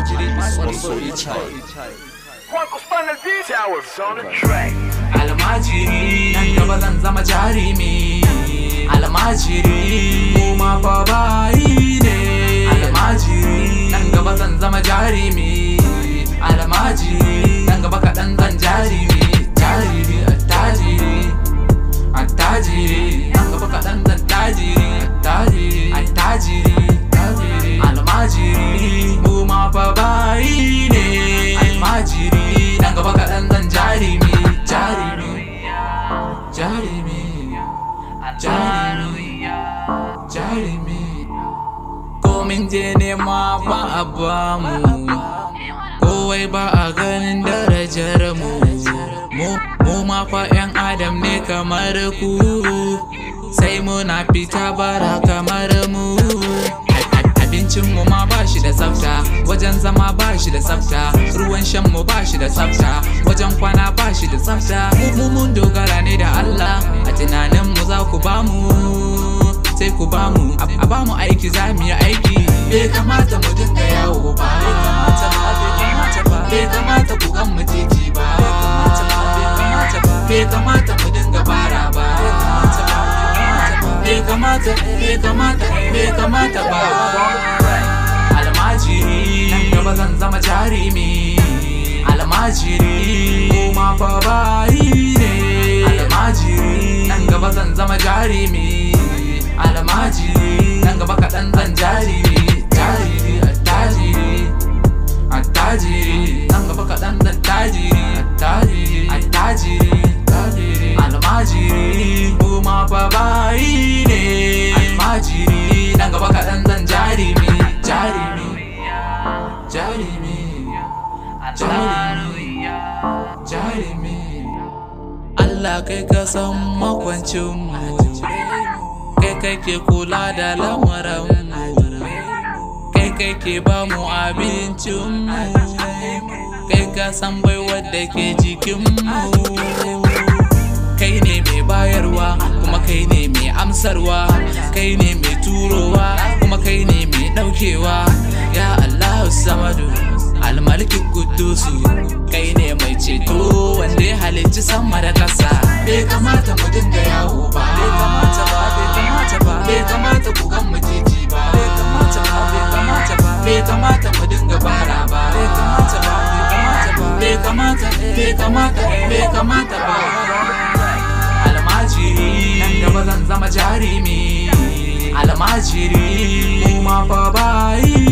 Almajiri is also a child. Almajiri, nan gaba zan zama jarimi. Almajiri, mu ma fa bayi ne. Almajiri, nan gaba zan zama jarimi. Almajiri, nan gaba kaɗan zan jarimi. Jariri, attajiri, attajiri, nan gaba kaɗan zan tajiri. Attajiri, attajiri, almajiri, mu ma fa bayi ne. Almajiri, nan gaba kaɗan zan jarimi. Jarimi, jarimi, jarimi, jarimi. Komin je nema ba a bamu, kowai ba a ganin darajar mu. Mu ma fa 'yan adam ne kamar ku, sai muna fita bara kamar mu. Abincin mu ma ba shi da tsafta, wajen zama ba shi da tsafta, ruwan shan mu ba shi da tsafta, wajen kwana ba shi da tsafta. Mun dogara ne da Allah, a tunanin mu za ku bamu, sai ku bamu, a bamu aiki za mu yi aiki. Bai kamata mu dinga yawo ba, bai kamata ku gan mu titi ba, bai kamata mu dinga bara ba, bai kamata ba. Almajiri, nan gaba zan zama jarimi. Almajiri, mu ma fa bayi ne. Almajiri, nan gaba zan zama jarimi. Almajiri, nan gaba kaɗan zan jarimi. Jariri, attajiri, attajiri, nan gaba kaɗan zan tajiri. Attajiri, attajiri, almajiri, mu ma fa bayi ne. Almajiri, nan gaba kaɗan zan jarimi. Jarimi, jarimi, jarimi, jarimi. Allah kai ka san makwancinmu, kai ke kula da lamuranmu, kai ke ba mu abincinmu, kai ka san baiwar da ke jikinmu. Kai ne mai bayarwa, kuma kai ne mai amsarwa, kai ne mai turowa, kuma kai ne mai ɗaukewa. Ya Allahu Samadu, Almaliki Kudusu, kai ne mai ceto wanda ya halicci sama da ƙasa. Bai kamata mu dinga yawo ba, bai kamata ba, bai kamata ku gan mu titi ba, bai kamata mu dinga bara ba, bai kamata ba. Almajiri, nan gaba zan zama jarimi. Almajiri, mu ma fa bayi